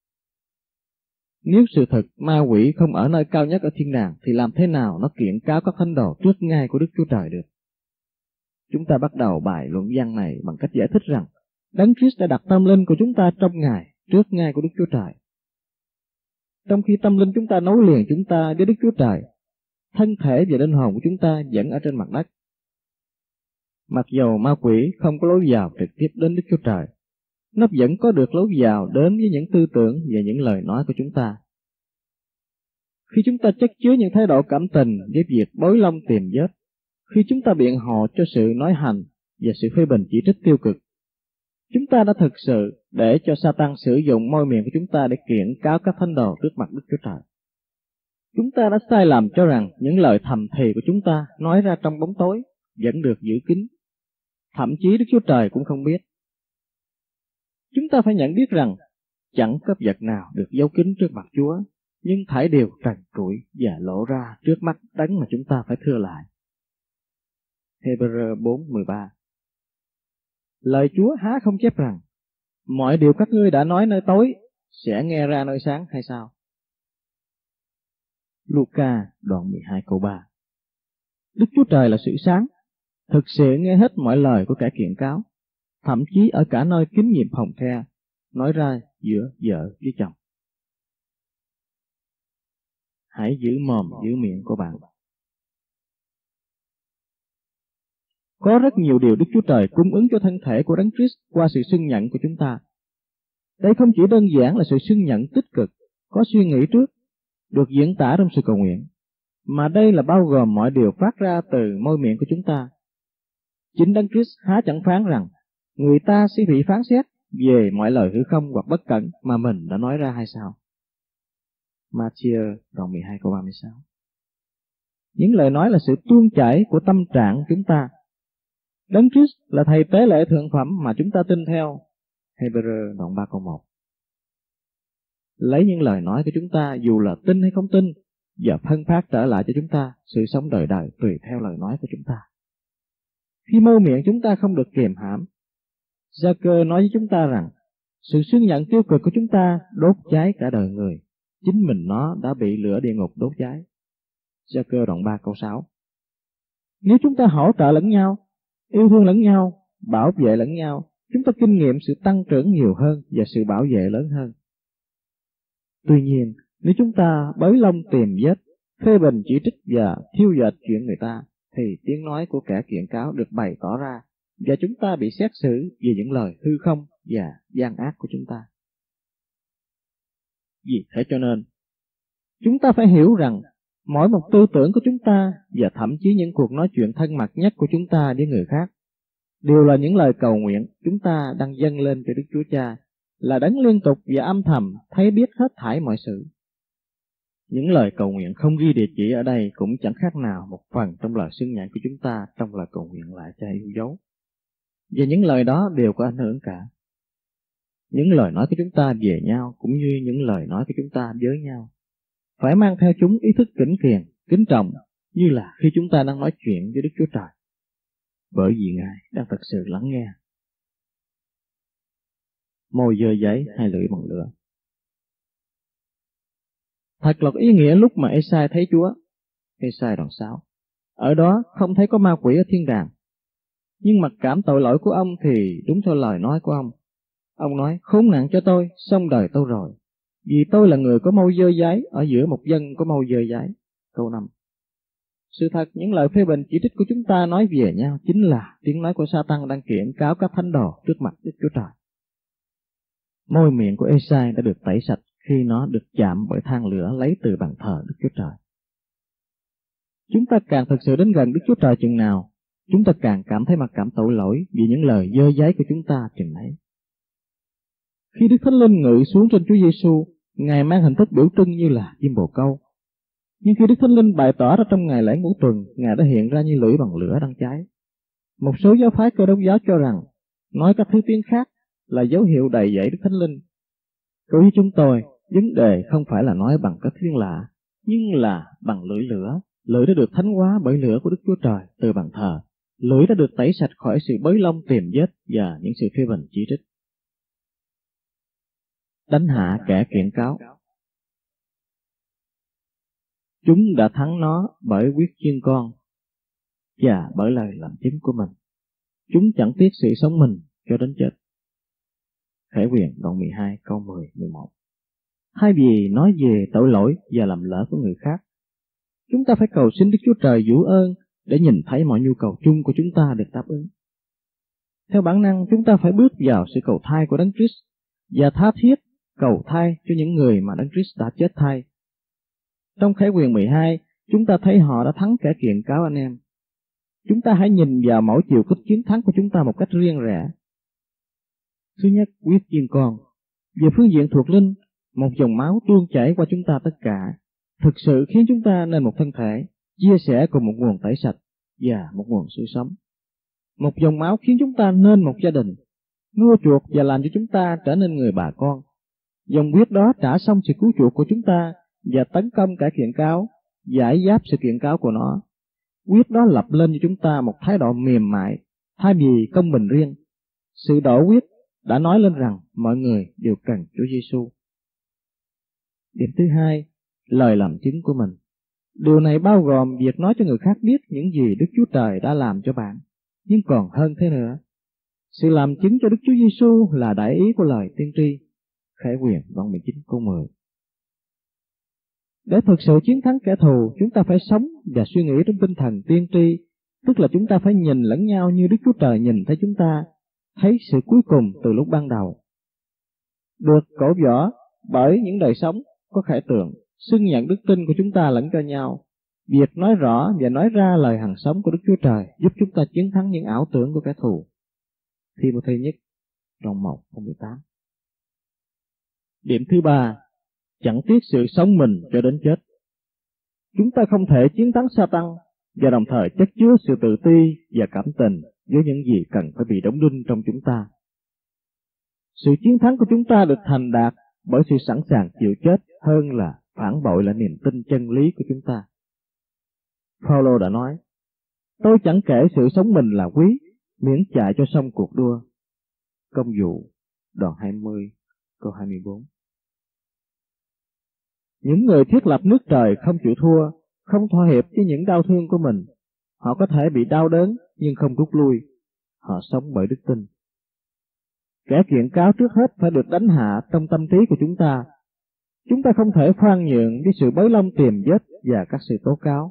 Nếu sự thật ma quỷ không ở nơi cao nhất ở thiên đàng, thì làm thế nào nó kiện cáo các thánh đồ trước ngai của Đức Chúa Trời được? Chúng ta bắt đầu bài luận văn này bằng cách giải thích rằng Đấng Christ đã đặt tâm linh của chúng ta trong Ngài trước ngai của Đức Chúa Trời. Trong khi tâm linh chúng ta nối liền chúng ta với Đức Chúa Trời, thân thể và linh hồn của chúng ta vẫn ở trên mặt đất. Mặc dầu ma quỷ không có lối vào trực tiếp đến Đức Chúa Trời, nó vẫn có được lối vào đến với những tư tưởng và những lời nói của chúng ta. Khi chúng ta chất chứa những thái độ cảm tình với việc bối lông tìm vết, khi chúng ta biện hộ cho sự nói hành và sự phê bình chỉ trích tiêu cực, chúng ta đã thực sự để cho Satan sử dụng môi miệng của chúng ta để kiện cáo các thánh đồ trước mặt Đức Chúa Trời. Chúng ta đã sai lầm cho rằng những lời thầm thì của chúng ta nói ra trong bóng tối vẫn được giữ kín. Thậm chí Đức Chúa Trời cũng không biết. Chúng ta phải nhận biết rằng chẳng có vật nào được giấu kín trước mặt Chúa, nhưng thảy đều trần trụi và lộ ra trước mắt Đấng mà chúng ta phải thưa lại. Hebrew 4:13. Lời Chúa há không chép rằng mọi điều các ngươi đã nói nơi tối sẽ nghe ra nơi sáng hay sao? Luca đoạn 12 câu 3. Đức Chúa Trời là sự sáng, thực sự nghe hết mọi lời của kẻ kiện cáo, thậm chí ở cả nơi kín nhiệm phòng the, nói ra giữa vợ với chồng. Hãy giữ mồm giữ miệng của bạn. Có rất nhiều điều Đức Chúa Trời cung ứng cho thân thể của Đấng Christ qua sự xưng nhận của chúng ta. Đây không chỉ đơn giản là sự xưng nhận tích cực, có suy nghĩ trước, được diễn tả trong sự cầu nguyện, mà đây là bao gồm mọi điều phát ra từ môi miệng của chúng ta. Chính Đấng Christ há chẳng phán rằng người ta sẽ bị phán xét về mọi lời hư không hoặc bất cẩn mà mình đã nói ra hay sao? Matthew đoạn 12 câu 36. Những lời nói là sự tuôn chảy của tâm trạng chúng ta. Đấng Christ là thầy tế lễ thượng phẩm mà chúng ta tin theo. Hebrew đoạn 3 câu 1. Lấy những lời nói của chúng ta dù là tin hay không tin và phân phát trở lại cho chúng ta sự sống đời đời tùy theo lời nói của chúng ta. Khi mâu miệng chúng ta không được kiềm hãm, Gia-cơ nói với chúng ta rằng sự xưng nhận tiêu cực của chúng ta đốt cháy cả đời người. Chính mình nó đã bị lửa địa ngục đốt cháy. Gia-cơ đoạn 3 câu 6. Nếu chúng ta hỗ trợ lẫn nhau, yêu thương lẫn nhau, bảo vệ lẫn nhau, chúng ta kinh nghiệm sự tăng trưởng nhiều hơn và sự bảo vệ lớn hơn. Tuy nhiên, nếu chúng ta bới lông tìm vết, phê bình chỉ trích và thiêu dệt chuyện người ta, thì tiếng nói của kẻ kiện cáo được bày tỏ ra, và chúng ta bị xét xử vì những lời hư không và gian ác của chúng ta. Vì thế cho nên, chúng ta phải hiểu rằng mỗi một tư tưởng của chúng ta và thậm chí những cuộc nói chuyện thân mật nhất của chúng ta với người khác đều là những lời cầu nguyện chúng ta đang dâng lên cho Đức Chúa Cha, là đấng liên tục và âm thầm thấy biết hết thảy mọi sự. Những lời cầu nguyện không ghi địa chỉ ở đây cũng chẳng khác nào một phần trong lời xưng nhận của chúng ta trong lời cầu nguyện lại Cha yêu dấu. Và những lời đó đều có ảnh hưởng cả. Những lời nói của chúng ta về nhau cũng như những lời nói của chúng ta với nhau, phải mang theo chúng ý thức kính kiền, kính trọng, như là khi chúng ta đang nói chuyện với Đức Chúa Trời, bởi vì Ngài đang thật sự lắng nghe. Môi dơ giấy hay lưỡi bằng lửa. Thật là ý nghĩa lúc mà Ê-sai thấy Chúa. Ê-sai đoạn 6. Ở đó không thấy có ma quỷ ở thiên đàng, nhưng mặc cảm tội lỗi của ông thì đúng theo lời nói của ông. Ông nói, khốn nạn cho tôi, xong đời tôi rồi, vì tôi là người có môi dơ giấy ở giữa một dân có môi dơ giấy. Câu 5. Sự thật, những lời phê bình chỉ trích của chúng ta nói về nhau chính là tiếng nói của Sa-tan đang kiện cáo các thánh đồ trước mặt Đức Chúa Trời. Môi miệng của Ê-sai đã được tẩy sạch khi nó được chạm bởi than lửa lấy từ bàn thờ Đức Chúa Trời. Chúng ta càng thực sự đến gần Đức Chúa Trời chừng nào, chúng ta càng cảm thấy mặc cảm tội lỗi vì những lời dơ giấy của chúng ta chừng ấy. Khi Đức Thánh Linh ngự xuống trên Chúa Giêsu, Ngài mang hình thức biểu trưng như là chim bồ câu. Nhưng khi Đức Thánh Linh bày tỏ ra trong ngày lễ ngũ tuần, Ngài đã hiện ra như lưỡi bằng lửa đang cháy. Một số giáo phái Cơ Đốc giáo cho rằng nói các thứ tiếng khác là dấu hiệu đầy dẫy Đức Thánh Linh. Đối với chúng tôi, vấn đề không phải là nói bằng các tiếng lạ, nhưng là bằng lưỡi lửa. Lưỡi đã được thánh hóa bởi lửa của Đức Chúa Trời từ bàn thờ. Lưỡi đã được tẩy sạch khỏi sự bới lông tìm vết và những sự phê bình chỉ trích. Đánh hạ kẻ kiện cáo. Chúng đã thắng nó bởi huyết chiên con và bởi lời làm chứng của mình. Chúng chẳng tiếc sự sống mình cho đến chết. Khải Huyền đoạn 12 câu 10-11. Thay vì nói về tội lỗi và làm lỡ của người khác, chúng ta phải cầu xin Đức Chúa Trời giũ ơn để nhìn thấy mọi nhu cầu chung của chúng ta được đáp ứng. Theo bản năng, chúng ta phải bước vào sự cầu thay của Đấng Christ và tha thiết cầu thay cho những người mà Đấng Christ đã chết thay. Trong Khải Huyền 12, chúng ta thấy họ đã thắng kẻ kiện cáo anh em. Chúng ta hãy nhìn vào mỗi chiều kích chiến thắng của chúng ta một cách riêng rẽ. Thứ nhất, huyết chiên con. Về phương diện thuộc linh, một dòng máu tuôn chảy qua chúng ta tất cả, thực sự khiến chúng ta nên một thân thể, chia sẻ cùng một nguồn tẩy sạch và một nguồn sự sống. Một dòng máu khiến chúng ta nên một gia đình, mua chuộc và làm cho chúng ta trở nên người bà con. Dòng huyết đó trả xong sự cứu chuộc của chúng ta và tấn công cả kiện cáo, giải giáp sự kiện cáo của nó. Huyết đó lập lên cho chúng ta một thái độ mềm mại, thay vì công bình riêng. Sự đổ huyết đã nói lên rằng mọi người đều cần Chúa Giêsu. Điểm thứ hai, lời làm chứng của mình. Điều này bao gồm việc nói cho người khác biết những gì Đức Chúa Trời đã làm cho bạn, nhưng còn hơn thế nữa. Sự làm chứng cho Đức Chúa Giêsu là đại ý của lời tiên tri. Khải Huyền đoạn 19 câu 10. Để thực sự chiến thắng kẻ thù, chúng ta phải sống và suy nghĩ trong tinh thần tiên tri, tức là chúng ta phải nhìn lẫn nhau như Đức Chúa Trời nhìn thấy chúng ta, thấy sự cuối cùng từ lúc ban đầu. Được cổ võ bởi những đời sống có khải tượng, xưng nhận đức tin của chúng ta lẫn cho nhau. Việc nói rõ và nói ra lời hằng sống của Đức Chúa Trời giúp chúng ta chiến thắng những ảo tưởng của kẻ thù. Thi-mô-thê nhất đoạn 1 câu 18. Điểm thứ ba, chẳng tiếc sự sống mình cho đến chết. Chúng ta không thể chiến thắng Sa-tan và đồng thời chất chứa sự tự ti và cảm tình với những gì cần phải bị đóng đinh trong chúng ta. Sự chiến thắng của chúng ta được thành đạt bởi sự sẵn sàng chịu chết hơn là phản bội lại niềm tin chân lý của chúng ta. Phaolô đã nói, tôi chẳng kể sự sống mình là quý, miễn chạy cho xong cuộc đua. Công vụ đoạn 20 câu 24. Những người thiết lập nước trời không chịu thua, không thỏa hiệp với những đau thương của mình. Họ có thể bị đau đớn nhưng không rút lui. Họ sống bởi đức tin. Kẻ kiện cáo trước hết phải được đánh hạ trong tâm trí của chúng ta. Chúng ta không thể khoan nhượng với sự bới lông tìm vết và các sự tố cáo.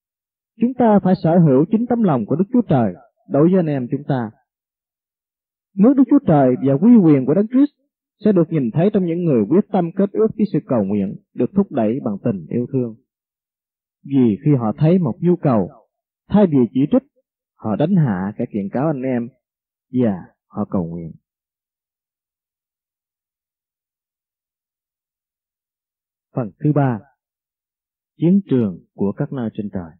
Chúng ta phải sở hữu chính tấm lòng của Đức Chúa Trời đối với anh em chúng ta. Nước Đức Chúa Trời và quy quyền của Đấng Christ sẽ được nhìn thấy trong những người quyết tâm kết ước với sự cầu nguyện, được thúc đẩy bằng tình yêu thương. Vì khi họ thấy một nhu cầu, thay vì chỉ trích, họ đánh hạ cả kiện cáo anh em và họ cầu nguyện. Phần thứ 3. Chiến trường của các nơi trên trời.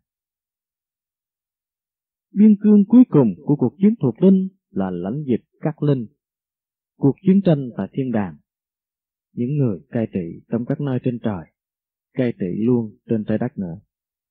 Biên cương cuối cùng của cuộc chiến thuộc linh là lãnh vực các linh, cuộc chiến tranh tại thiên đàng. Những người cai trị trong các nơi trên trời, cai trị luôn trên trái đất nữa.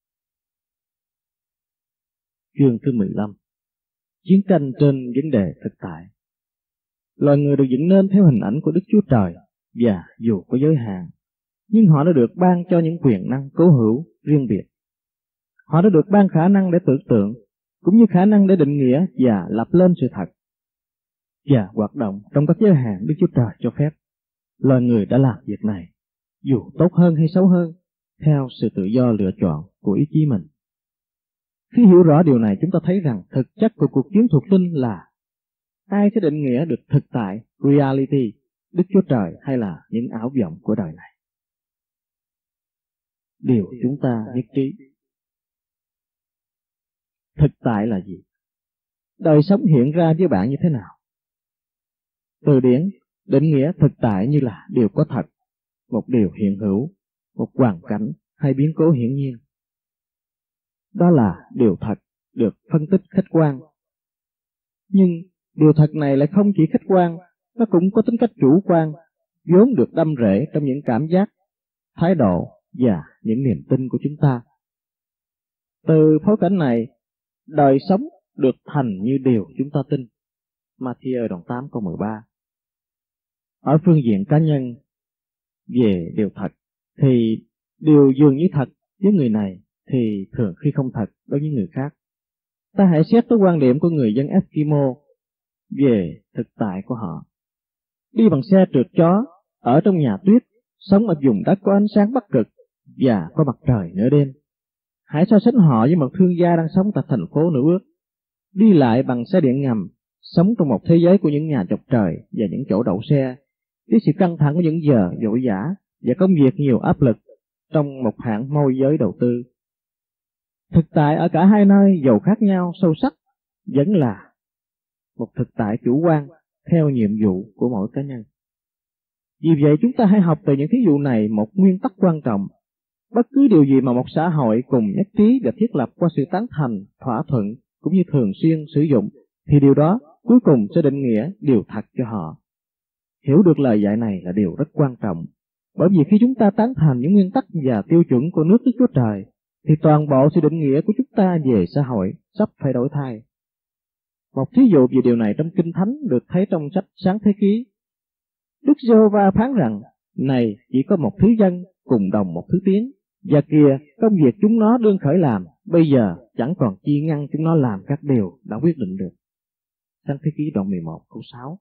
Chương thứ 15. Chiến tranh trên vấn đề thực tại. Loài người được dựng nên theo hình ảnh của Đức Chúa Trời, và dù có giới hạn, nhưng họ đã được ban cho những quyền năng cố hữu riêng biệt. Họ đã được ban khả năng để tưởng tượng, cũng như khả năng để định nghĩa và lập lên sự thật, và hoạt động trong các giới hạn Đức Chúa Trời cho phép. Loài người đã làm việc này, dù tốt hơn hay xấu hơn, theo sự tự do lựa chọn của ý chí mình. Khi hiểu rõ điều này, chúng ta thấy rằng thực chất của cuộc chiến thuộc linh là ai sẽ định nghĩa được thực tại, reality, Đức Chúa Trời hay là những ảo vọng của đời này. Điều chúng ta nhất trí. Thực tại là gì? Đời sống hiện ra với bạn như thế nào? Từ điển định nghĩa thực tại như là điều có thật, một điều hiện hữu, một hoàn cảnh hay biến cố hiển nhiên. Đó là điều thật, được phân tích khách quan. Nhưng điều thật này lại không chỉ khách quan, nó cũng có tính cách chủ quan, vốn được đâm rễ trong những cảm giác, thái độ và những niềm tin của chúng ta. Từ phối cảnh này, đời sống được thành như điều chúng ta tin. Ma-thi-ơ đoạn 8 câu 13. Ở phương diện cá nhân, về điều thật, thì điều dường như thật với người này thì thường khi không thật đối với người khác. Ta hãy xét tới quan điểm của người dân Eskimo về thực tại của họ. Đi bằng xe trượt chó, ở trong nhà tuyết, sống ở vùng đất có ánh sáng bắc cực và có mặt trời nửa đêm. Hãy so sánh họ với một thương gia đang sống tại thành phố nữ ước, đi lại bằng xe điện ngầm, sống trong một thế giới của những nhà chọc trời và những chỗ đậu xe, với sự căng thẳng của những giờ vội vã và công việc nhiều áp lực trong một hãng môi giới đầu tư. Thực tại ở cả hai nơi dầu khác nhau sâu sắc, vẫn là một thực tại chủ quan theo nhiệm vụ của mỗi cá nhân. Vì vậy chúng ta hãy học từ những thí dụ này một nguyên tắc quan trọng. Bất cứ điều gì mà một xã hội cùng nhất trí và thiết lập qua sự tán thành, thỏa thuận cũng như thường xuyên sử dụng, thì điều đó cuối cùng sẽ định nghĩa điều thật cho họ. Hiểu được lời dạy này là điều rất quan trọng, bởi vì khi chúng ta tán thành những nguyên tắc và tiêu chuẩn của nước Đức Chúa Trời, thì toàn bộ sự định nghĩa của chúng ta về xã hội sắp phải đổi thay. Một thí dụ về điều này trong Kinh Thánh được thấy trong sách Sáng Thế Ký. Đức Giê-hô-va phán rằng, này chỉ có một thứ dân cùng đồng một thứ tiếng, và kìa công việc chúng nó đương khởi làm, bây giờ chẳng còn chi ngăn chúng nó làm các điều đã quyết định được. Sáng Thế Ký đoạn 11 câu 6.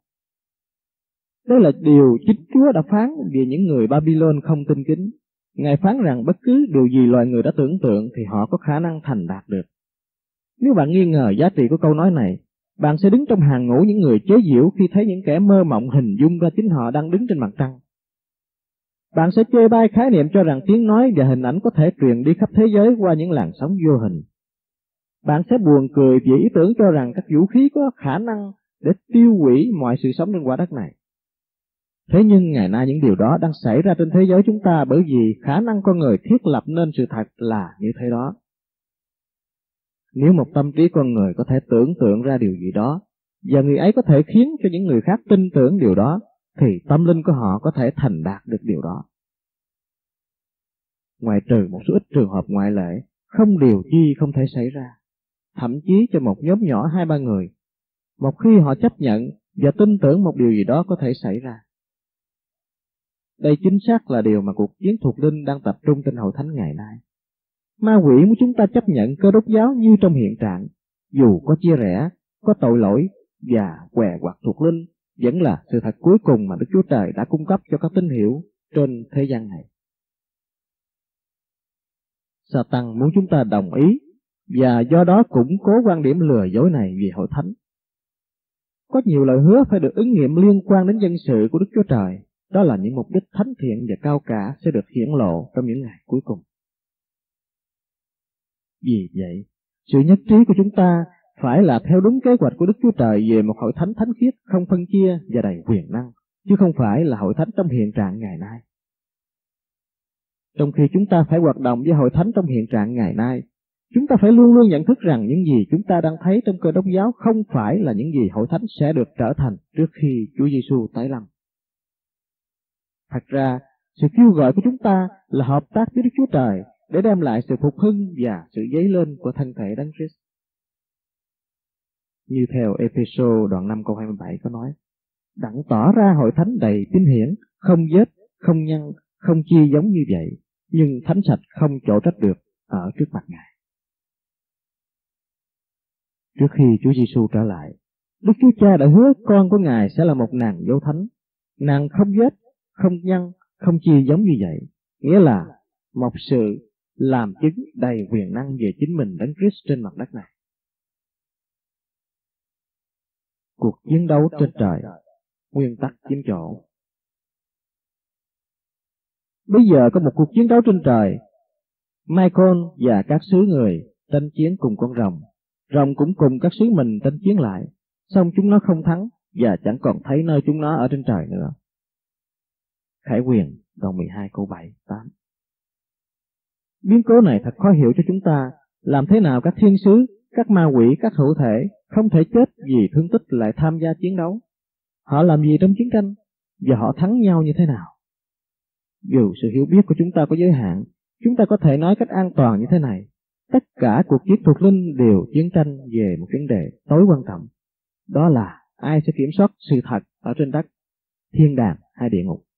Đây là điều chính Chúa đã phán về những người Babylon không tin kính. Ngài phán rằng bất cứ điều gì loài người đã tưởng tượng thì họ có khả năng thành đạt được. Nếu bạn nghi ngờ giá trị của câu nói này, bạn sẽ đứng trong hàng ngũ những người chế giễu khi thấy những kẻ mơ mộng hình dung ra chính họ đang đứng trên mặt trăng. Bạn sẽ chê bai khái niệm cho rằng tiếng nói và hình ảnh có thể truyền đi khắp thế giới qua những làn sóng vô hình. Bạn sẽ buồn cười vì ý tưởng cho rằng các vũ khí có khả năng để tiêu hủy mọi sự sống trên quả đất này. Thế nhưng ngày nay những điều đó đang xảy ra trên thế giới chúng ta, bởi vì khả năng con người thiết lập nên sự thật là như thế đó. Nếu một tâm trí con người có thể tưởng tượng ra điều gì đó, và người ấy có thể khiến cho những người khác tin tưởng điều đó, thì tâm linh của họ có thể thành đạt được điều đó. Ngoại trừ một số ít trường hợp ngoại lệ, không điều chi không thể xảy ra. Thậm chí cho một nhóm nhỏ 2-3 người, một khi họ chấp nhận và tin tưởng một điều gì đó có thể xảy ra. Đây chính xác là điều mà cuộc chiến thuộc linh đang tập trung trên hội thánh ngày nay. Ma quỷ muốn chúng ta chấp nhận Cơ Đốc giáo như trong hiện trạng, dù có chia rẽ, có tội lỗi và què quặt thuộc linh, vẫn là sự thật cuối cùng mà Đức Chúa Trời đã cung cấp cho các tín hữu trên thế gian này. Sa-tăng muốn chúng ta đồng ý và do đó củng cố quan điểm lừa dối này về hội thánh. có nhiều lời hứa phải được ứng nghiệm liên quan đến dân sự của Đức Chúa Trời. Đó là những mục đích thánh thiện và cao cả sẽ được hiển lộ trong những ngày cuối cùng. Vì vậy, sự nhất trí của chúng ta phải là theo đúng kế hoạch của Đức Chúa Trời về một hội thánh thánh khiết, không phân chia và đầy quyền năng, chứ không phải là hội thánh trong hiện trạng ngày nay. Trong khi chúng ta phải hoạt động với hội thánh trong hiện trạng ngày nay, chúng ta phải luôn luôn nhận thức rằng những gì chúng ta đang thấy trong Cơ Đốc giáo không phải là những gì hội thánh sẽ được trở thành trước khi Chúa Giêsu tái lâm. Thật ra, sự kêu gọi của chúng ta là hợp tác với Đức Chúa Trời để đem lại sự phục hưng và sự dấy lên của thân thể Đấng Christ. Như theo Ê-phê-sô đoạn 5 câu 27 có nói, đặng tỏ ra hội thánh đầy tín hiển, không vết, không nhăn, không chi giống như vậy, nhưng thánh sạch không chỗ trách được ở trước mặt Ngài. Trước khi Chúa Giêsu trở lại, Đức Chúa Cha đã hứa con của Ngài sẽ là một nàng dâu thánh, nàng không vết, không nhăn, không chi giống như vậy, nghĩa là một sự làm chứng đầy quyền năng về chính mình Đấng Christ trên mặt đất này. Cuộc chiến đấu trên trời, nguyên tắc chiếm chỗ. Bây giờ có một cuộc chiến đấu trên trời. Michael và các sứ người tranh chiến cùng con rồng. Rồng cũng cùng các sứ mình tranh chiến lại, song chúng nó không thắng và chẳng còn thấy nơi chúng nó ở trên trời nữa. Khải Huyền đoạn 12 câu 7, 8. Biến cố này thật khó hiểu cho chúng ta. Làm thế nào các thiên sứ, các ma quỷ, các hữu thể không thể chết vì thương tích lại tham gia chiến đấu? Họ làm gì trong chiến tranh? Và họ thắng nhau như thế nào? Dù sự hiểu biết của chúng ta có giới hạn, chúng ta có thể nói cách an toàn như thế này. Tất cả cuộc chiến thuộc linh đều chiến tranh về một vấn đề tối quan trọng. Đó là ai sẽ kiểm soát sự thật ở trên đất, thiên đàng hay địa ngục.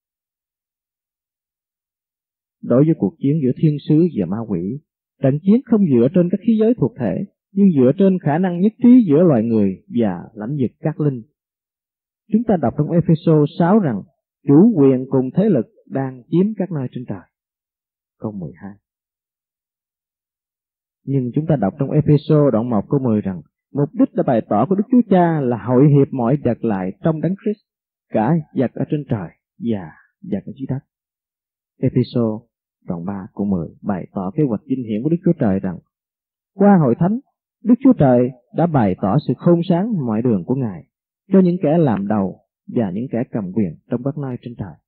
Đối với cuộc chiến giữa thiên sứ và ma quỷ, trận chiến không dựa trên các khí giới thuộc thể, nhưng dựa trên khả năng nhất trí giữa loài người và lãnh vực các linh. Chúng ta đọc trong Ê-phê-sô 6 rằng chủ quyền cùng thế lực đang chiếm các nơi trên trời. Câu 12. Nhưng chúng ta đọc trong Ê-phê-sô đoạn 1 câu 10 rằng mục đích đã bày tỏ của Đức Chúa Cha là hội hiệp mọi vật lại trong Đấng Christ, cả vật ở trên trời và vật ở dưới đất. Ê-phê-sô đoạn 3 câu 10 bày tỏ kế hoạch vinh hiển của Đức Chúa Trời rằng qua hội thánh, Đức Chúa Trời đã bày tỏ sự khôn sáng mọi đường của Ngài cho những kẻ làm đầu và những kẻ cầm quyền trong các nơi trên trời.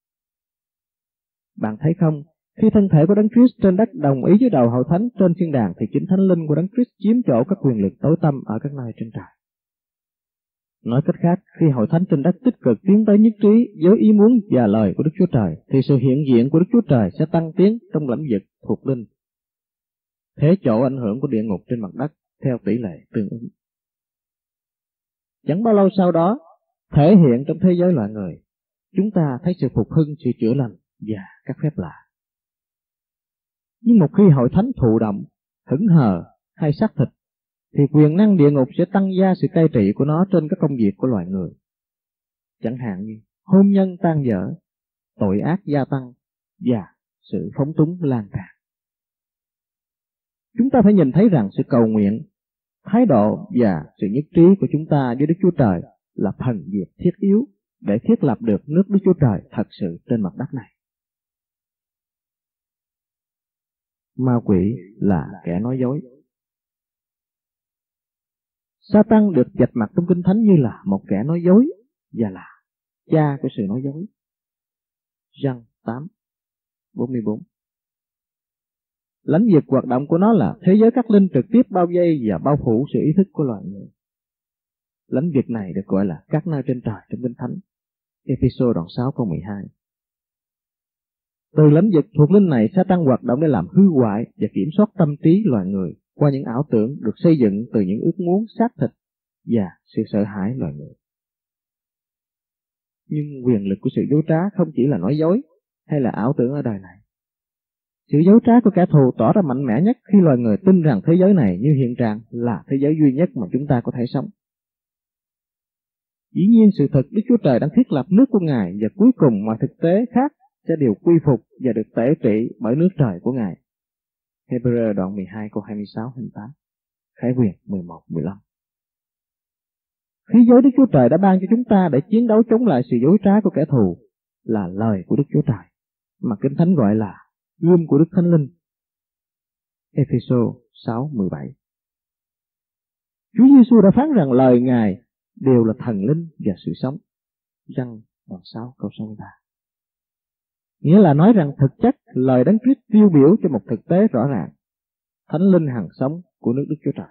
Bạn thấy không, khi thân thể của Đấng Christ trên đất đồng ý với đầu hội thánh trên thiên đàng thì chính thánh linh của Đấng Christ chiếm chỗ các quyền lực tối tăm ở các nơi trên trời. Nói cách khác, khi hội thánh trên đất tích cực tiến tới nhất trí với ý muốn và lời của Đức Chúa Trời, thì sự hiện diện của Đức Chúa Trời sẽ tăng tiến trong lãnh vực thuộc linh. Thế chỗ ảnh hưởng của địa ngục trên mặt đất theo tỷ lệ tương ứng. Chẳng bao lâu sau đó, thể hiện trong thế giới loài người, chúng ta thấy sự phục hưng, sự chữa lành và các phép lạ. Nhưng một khi hội thánh thụ động, hững hờ hay xác thịt, thì quyền năng địa ngục sẽ tăng gia sự cai trị của nó trên các công việc của loài người. Chẳng hạn như hôn nhân tan vỡ, tội ác gia tăng và sự phóng túng lan tràn. Chúng ta phải nhìn thấy rằng sự cầu nguyện, thái độ và sự nhất trí của chúng ta với Đức Chúa Trời là phần việc thiết yếu để thiết lập được nước Đức Chúa Trời thật sự trên mặt đất này. Ma quỷ là kẻ nói dối. Sa-tăng được vạch mặt trong Kinh Thánh như là một kẻ nói dối và là cha của sự nói dối. Giăng 8:44. Lãnh vực hoạt động của nó là thế giới các linh trực tiếp bao vây và bao phủ sự ý thức của loài người. Lãnh vực này được gọi là các nơi trên trời trong Kinh Thánh. Ê-phê-sô đoạn 6 câu 12. Từ lãnh vực thuộc linh này, Sa-tăng hoạt động để làm hư hoại và kiểm soát tâm trí loài người qua những ảo tưởng được xây dựng từ những ước muốn xác thịt và sự sợ hãi loài người. Nhưng quyền lực của sự dối trá không chỉ là nói dối hay là ảo tưởng ở đời này. Sự dối trá của kẻ thù tỏ ra mạnh mẽ nhất khi loài người tin rằng thế giới này như hiện trạng là thế giới duy nhất mà chúng ta có thể sống. Dĩ nhiên sự thật Đức Chúa Trời đang thiết lập nước của Ngài và cuối cùng mọi thực tế khác sẽ đều quy phục và được tể trị bởi nước trời của Ngài. Hebrew đoạn 12 câu 26-28, Khải Huyền 11-15. Khí giới Đức Chúa Trời đã ban cho chúng ta để chiến đấu chống lại sự dối trá của kẻ thù là lời của Đức Chúa Trời, mà Kinh Thánh gọi là gươm của Đức Thánh Linh. Ê-phê-sô 6:17. Chúa Giêsu đã phán rằng lời Ngài đều là thần linh và sự sống. Giăng đoạn 6:63. Nghĩa là nói rằng thực chất lời Đấng Christ tiêu biểu cho một thực tế rõ ràng, Thánh Linh hằng sống của nước Đức Chúa Trời.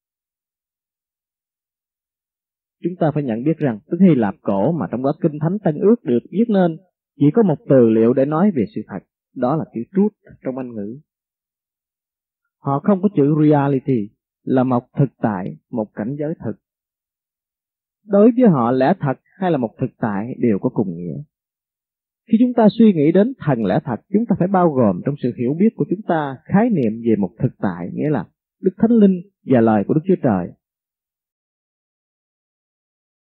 Chúng ta phải nhận biết rằng tiếng Hy Lạp cổ mà trong đó Kinh Thánh Tân Ước được viết nên chỉ có một từ liệu để nói về sự thật, đó là chữ truth trong Anh ngữ. Họ không có chữ reality là một thực tại, một cảnh giới thực. Đối với họ, lẽ thật hay là một thực tại đều có cùng nghĩa. Khi chúng ta suy nghĩ đến thần lẽ thật, chúng ta phải bao gồm trong sự hiểu biết của chúng ta khái niệm về một thực tại, nghĩa là Đức Thánh Linh và lời của Đức Chúa Trời